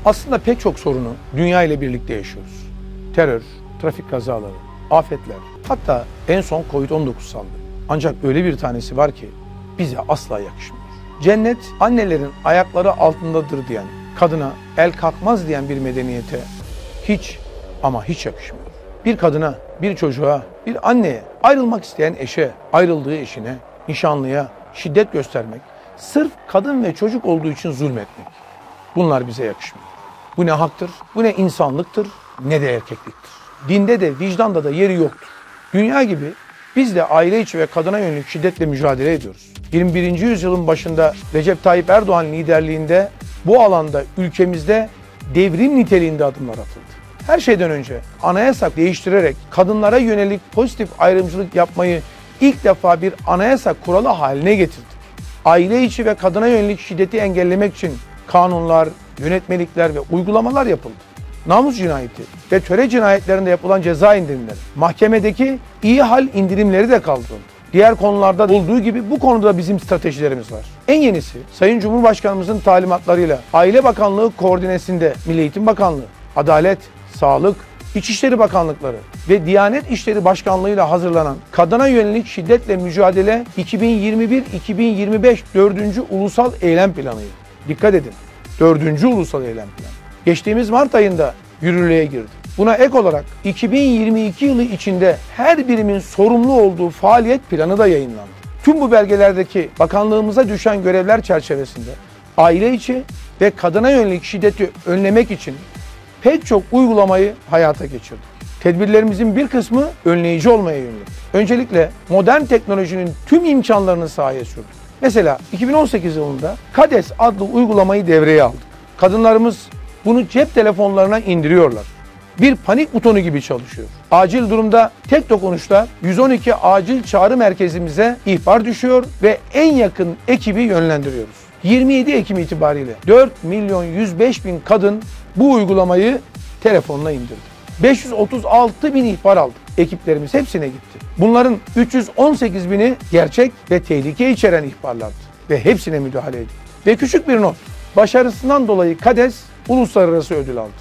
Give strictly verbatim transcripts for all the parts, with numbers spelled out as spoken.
Aslında pek çok sorunu dünya ile birlikte yaşıyoruz. Terör, trafik kazaları, afetler, hatta en son kovid on dokuz salgını. Ancak öyle bir tanesi var ki bize asla yakışmıyor. Cennet annelerin ayakları altındadır diyen, kadına el kalkmaz diyen bir medeniyete hiç ama hiç yakışmıyor. Bir kadına, bir çocuğa, bir anneye, ayrılmak isteyen eşe, ayrıldığı eşine, nişanlıya şiddet göstermek, sırf kadın ve çocuk olduğu için zulmetmek. Bunlar bize yakışmıyor. Bu ne haktır, bu ne insanlıktır, ne de erkekliktir. Dinde de vicdanda da yeri yoktur. Dünya gibi biz de aile içi ve kadına yönelik şiddetle mücadele ediyoruz. yirmi birinci yüzyılın başında Recep Tayyip Erdoğan liderliğinde bu alanda ülkemizde devrim niteliğinde adımlar atıldı. Her şeyden önce anayasa değiştirerek kadınlara yönelik pozitif ayrımcılık yapmayı ilk defa bir anayasa kuralı haline getirdik. Aile içi ve kadına yönelik şiddeti engellemek için kanunlar, yönetmelikler ve uygulamalar yapıldı. Namus cinayeti ve töre cinayetlerinde yapılan ceza indirimleri, mahkemedeki iyi hal indirimleri de kaldırıldı. Diğer konularda olduğu gibi bu konuda bizim stratejilerimiz var. En yenisi Sayın Cumhurbaşkanımızın talimatlarıyla Aile Bakanlığı koordinesinde Milli Eğitim Bakanlığı, Adalet, Sağlık, İçişleri Bakanlıkları ve Diyanet İşleri Başkanlığı'yla hazırlanan Kadına Yönelik Şiddetle Mücadele iki bin yirmi bir iki bin yirmi beş dördüncü Ulusal Eylem Planı'ydı. Dikkat edin, dördüncü Ulusal Eylem Planı. Geçtiğimiz Mart ayında yürürlüğe girdi. Buna ek olarak iki bin yirmi iki yılı içinde her birimin sorumlu olduğu faaliyet planı da yayınlandı. Tüm bu belgelerdeki bakanlığımıza düşen görevler çerçevesinde aile içi ve kadına yönelik şiddeti önlemek için pek çok uygulamayı hayata geçirdik. Tedbirlerimizin bir kısmı önleyici olmaya yönelik. Öncelikle modern teknolojinin tüm imkanlarını sahaya sürdük. Mesela iki bin on sekiz yılında KADES adlı uygulamayı devreye aldık. Kadınlarımız bunu cep telefonlarına indiriyorlar. Bir panik butonu gibi çalışıyor. Acil durumda tek dokunuşla yüz on iki acil çağrı merkezimize ihbar düşüyor ve en yakın ekibi yönlendiriyoruz. yirmi yedi Ekim itibariyle dört milyon yüz beş bin kadın bu uygulamayı telefonla indirdi. beş yüz otuz altı bin ihbar aldık. Ekiplerimiz hepsine gitti. Bunların üç yüz on sekiz bini gerçek ve tehlike içeren ihbarlardı ve hepsine müdahale edildi. Ve küçük bir not, başarısından dolayı KADES uluslararası ödül aldı.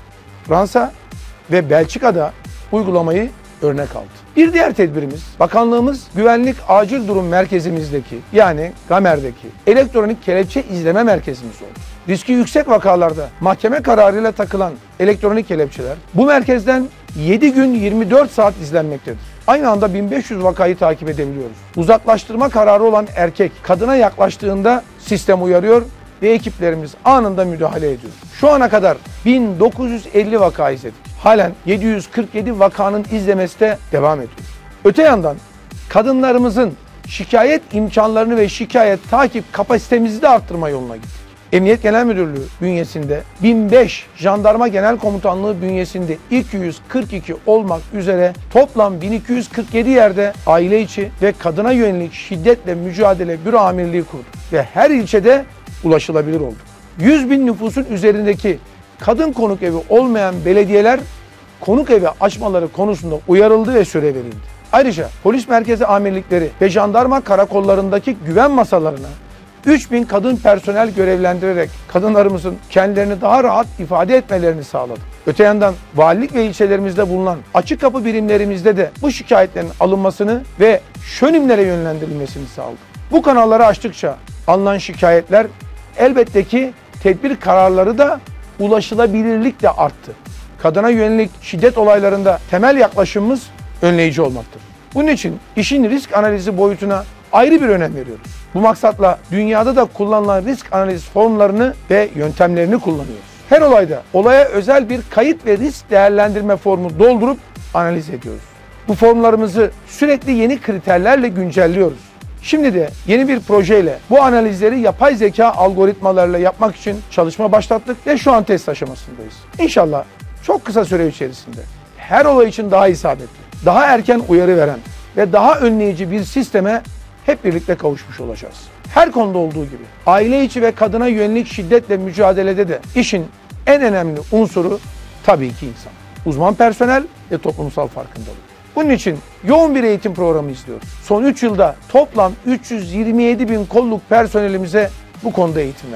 Fransa ve Belçika'da uygulamayı örnek aldı. Bir diğer tedbirimiz, bakanlığımız güvenlik acil durum merkezimizdeki yani GAMER'deki elektronik kelepçe izleme merkezimiz oldu. Riski yüksek vakalarda mahkeme kararıyla takılan elektronik kelepçeler bu merkezden yedi gün yirmi dört saat izlenmektedir. Aynı anda bin beş yüz vakayı takip edebiliyoruz. Uzaklaştırma kararı olan erkek kadına yaklaştığında sistem uyarıyor ve ekiplerimiz anında müdahale ediyor. Şu ana kadar bin dokuz yüz elli vaka izledik. Halen yedi yüz kırk yedi vakanın izlemesi de devam ediyor. Öte yandan kadınlarımızın şikayet imkanlarını ve şikayet takip kapasitemizi de arttırma yoluna gittik. Emniyet Genel Müdürlüğü bünyesinde bin beş, Jandarma Genel Komutanlığı bünyesinde iki yüz kırk iki olmak üzere toplam bin iki yüz kırk yedi yerde aile içi ve kadına yönelik şiddetle mücadele büro amirliği kurduk ve her ilçede ulaşılabilir oldu. yüz bin nüfusun üzerindeki kadın konuk evi olmayan belediyeler konuk evi açmaları konusunda uyarıldı ve süre verildi. Ayrıca polis merkezi amirlikleri ve jandarma karakollarındaki güven masalarına üç bin kadın personel görevlendirerek kadınlarımızın kendilerini daha rahat ifade etmelerini sağladı. Öte yandan valilik ve ilçelerimizde bulunan açık kapı birimlerimizde de bu şikayetlerin alınmasını ve şönimlere yönlendirilmesini sağladı. Bu kanalları açtıkça alınan şikayetler elbette ki tedbir kararları da ulaşılabilirlik de arttı. Kadına yönelik şiddet olaylarında temel yaklaşımımız önleyici olmaktır. Bunun için işin risk analizi boyutuna ayrı bir önem veriyoruz. Bu maksatla dünyada da kullanılan risk analiz formlarını ve yöntemlerini kullanıyoruz. Her olayda olaya özel bir kayıt ve risk değerlendirme formu doldurup analiz ediyoruz. Bu formlarımızı sürekli yeni kriterlerle güncelliyoruz. Şimdi de yeni bir projeyle bu analizleri yapay zeka algoritmalarıyla yapmak için çalışma başlattık ve şu an test aşamasındayız. İnşallah çok kısa süre içerisinde her olay için daha isabetli, daha erken uyarı veren ve daha önleyici bir sisteme hep birlikte kavuşmuş olacağız. Her konuda olduğu gibi aile içi ve kadına yönelik şiddetle mücadelede de işin en önemli unsuru tabii ki insan. Uzman personel ve toplumsal farkındalık. Bunun için yoğun bir eğitim programı izliyoruz. Son üç yılda toplam üç yüz yirmi yedi bin kolluk personelimize bu konuda eğitim verdik.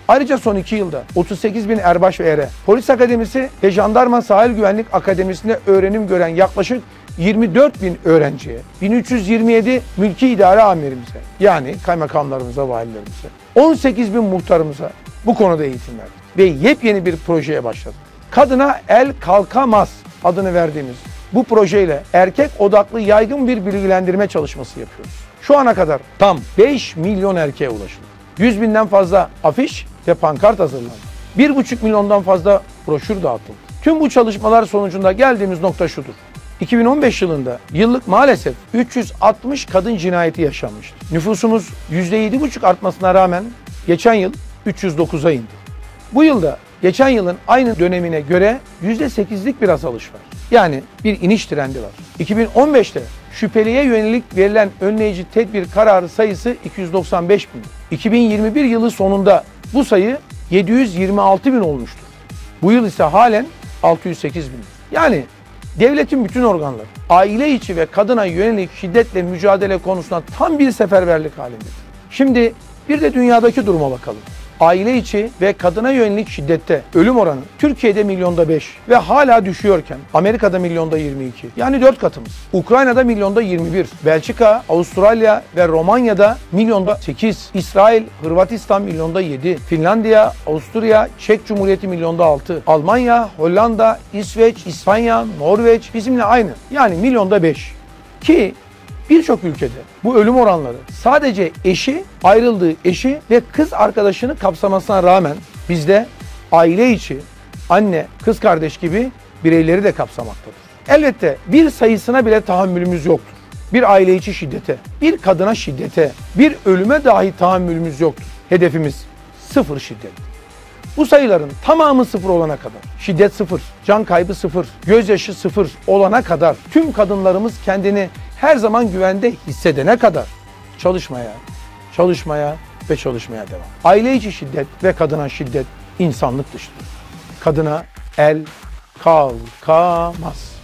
Ayrıca son iki yılda otuz sekiz bin erbaş ve ere, Polis Akademisi ve Jandarma Sahil Güvenlik Akademisi'nde öğrenim gören yaklaşık yirmi dört bin öğrenciye, bin üç yüz yirmi yedi mülki idare amirimize, yani kaymakamlarımıza, valilerimize, on sekiz bin muhtarımıza bu konuda eğitim verdik ve yepyeni bir projeye başladık. Kadına el kalkamaz adını verdiğimiz bu projeyle erkek odaklı yaygın bir bilgilendirme çalışması yapıyoruz. Şu ana kadar tam beş milyon erkeğe ulaşıldı. yüz binden fazla afiş ve pankart hazırlandı. bir buçuk milyondan fazla broşür dağıtıldı. Tüm bu çalışmalar sonucunda geldiğimiz nokta şudur. iki bin on beş yılında yıllık maalesef üç yüz altmış kadın cinayeti yaşanmıştı. Nüfusumuz yüzde yedi buçuk artmasına rağmen geçen yıl üç yüz dokuza indi. Bu yılda geçen yılın aynı dönemine göre yüzde sekizlik bir azalış var. Yani bir iniş trendi var. iki bin on beşte şüpheliye yönelik verilen önleyici tedbir kararı sayısı iki yüz doksan beş bin. iki bin yirmi bir yılı sonunda bu sayı yedi yüz yirmi altı bin olmuştur. Bu yıl ise halen altı yüz sekiz bin. Yani devletin bütün organları aile içi ve kadına yönelik şiddetle mücadele konusunda tam bir seferberlik halindedir. Şimdi bir de dünyadaki duruma bakalım. Aile içi ve kadına yönelik şiddette ölüm oranı Türkiye'de milyonda beş ve hala düşüyorken Amerika'da milyonda yirmi iki. Yani dört katımız. Ukrayna'da milyonda yirmi bir. Belçika, Avustralya ve Romanya'da milyonda sekiz. İsrail, Hırvatistan milyonda yedi. Finlandiya, Avusturya, Çek Cumhuriyeti milyonda altı. Almanya, Hollanda, İsveç, İspanya, Norveç bizimle aynı. Yani milyonda beş. Ki birçok ülkede bu ölüm oranları sadece eşi, ayrıldığı eşi ve kız arkadaşını kapsamasına rağmen bizde aile içi, anne, kız kardeş gibi bireyleri de kapsamaktadır. Elbette bir sayısına bile tahammülümüz yoktur. Bir aile içi şiddete, bir kadına şiddete, bir ölüme dahi tahammülümüz yoktur. Hedefimiz sıfır şiddet. Bu sayıların tamamı sıfır olana kadar, şiddet sıfır, can kaybı sıfır, gözyaşı sıfır olana kadar, tüm kadınlarımız kendini her zaman güvende hissedene kadar çalışmaya, çalışmaya ve çalışmaya devam. Aile içi şiddet ve kadına şiddet insanlık dışıdır. Kadına el kalkamaz.